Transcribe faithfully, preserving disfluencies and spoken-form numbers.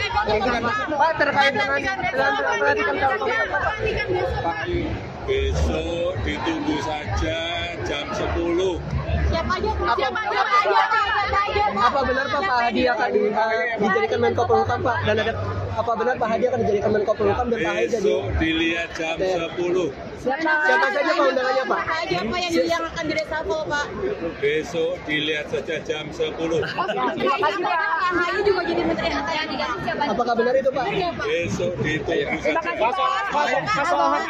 Pak, terkait dengan pelantikan calon Pak, besok ditunggu saja jam sepuluh. Siapa aja? Siapa aja? Apa benar Pak Pak Hadi akan dijadikan Menko Polhukam Pak? Dan ada apa benar Pak Hadi akan dijadikan Menko Polhukam dan Pak Hadi jadi? Besok dilihat jam sepuluh. Siapa saja Pak undangannya Pak? Siapa yang yang akan direshuffle Pak? Besok dilihat saja jam sepuluh. Pak Hayu juga jadi menteri A T M. Apakah benar itu Pak? Besok ditunggu saja.